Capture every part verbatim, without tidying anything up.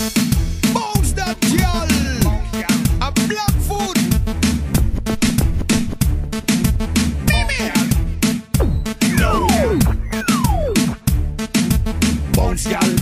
Bounce that girl. A black foot. Baby. No. Bounce girl.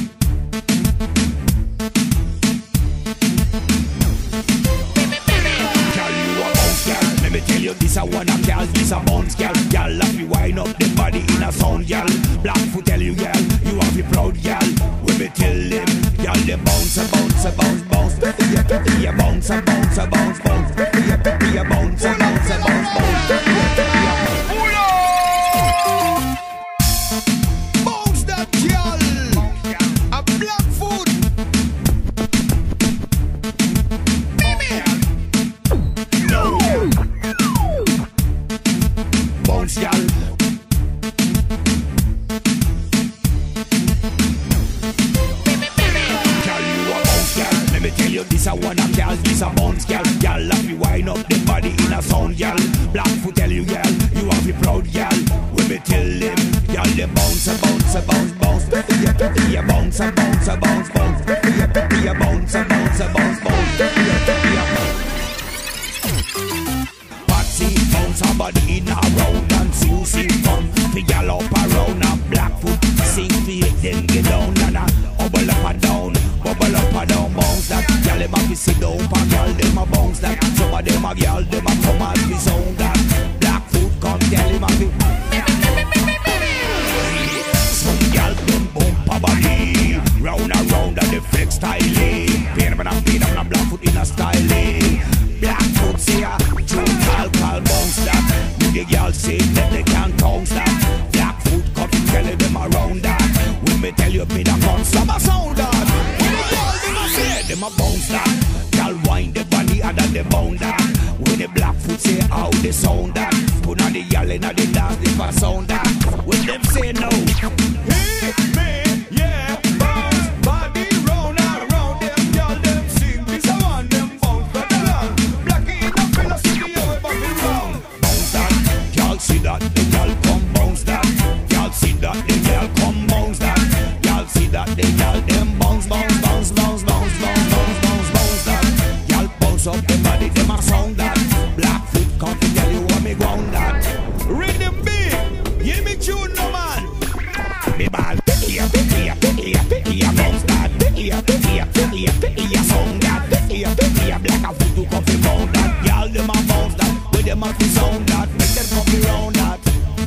This a one of girls, this a bounce girl. Girl, have you wind up the body in a sound, girl. Blackfoot tell you, girl, you have to proud, girl. When me tell them, girl, they bounce, a bounce, a bounce, bounce. Yeah, yeah, bounce, a bounce, a bounce, bounce. Yeah, yeah, bounce, a bounce, a bounce, bounce. Bounce that girl, a Blackfoot. Baby, no. Bounce, girl. This a one of girls, this a bounce girl. Girl, have you wind up the body in a sound, girl. Blackfoot tell you, girl, you have to proud, girl. When me tell them, girl, they bounce, a bounce, a bounce, bounce. Yeah, yeah, bounce, a bounce, a bounce, bounce. Yeah, yeah, bounce, a bounce, a bounce, bounce. Patsy bounce her body in a round and see who sing fun. Fi gal up around a Blackfoot, sing fi it then get down and a bubble up and down, bubble up and down, bounce that. Gal dem a fi sit down, pa gal dem a bounce that. Some of dem a gal dem a come and fi sound that. Blackfoot come tell him a fi. Some gal dem bump a body, round and round and they flex style. Pain them and a pain them and a Blackfoot in a style. Blackfoot say a true call call bounce that. With the gal say that they can't bounce that. Blackfoot come to tell them around that. When me tell you me da come some a sound that. Them a bounce that, y'all wind the body and then they bound that. When the Blackfoot say how they sound that, put on the y'all in the dance if I sound that. When them say no, hit me, yeah, bounce body round and round. Them y'all them sing this a one them bounce but along. Blackie in the fella studio everybody round. Bounce that, y'all see that the y'all come bounce that. Y'all see that the y'all come bounce that. Y'all see that the y'all them bounce bounce bounce bounce bounce. Up the body, them a sound that. Blackfoot come to tell you what me ground that. Rhythm big, hear me tune no man. Me ball, picky a picky a picky a picky a bounce that. Picky a picky a picky a picky a sound that. Picky a picky a Blackfoot to come to bound that. Y'all them a bounce that, with them a fi sound that. Make them come to round that.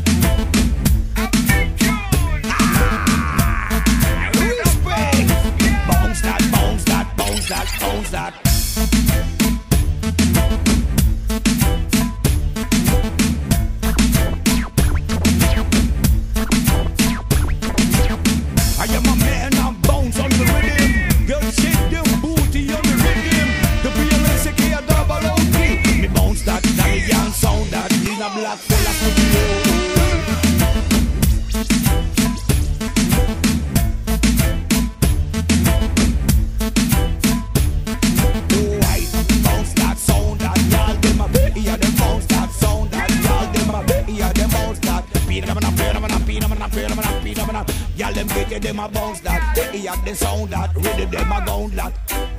Ah, respect. Bounce that, bounce that, bounce that, bounce that. Black fella studio. White bounce that sound that y'all dem a be yeah them bounce that sound that y'all dem a be yeah them bounce that. Pin them and a pin them and a pin them and a pin them and a pin them and a y'all them get them a bounce that. Yeah the sound that rhythm them a bounce that.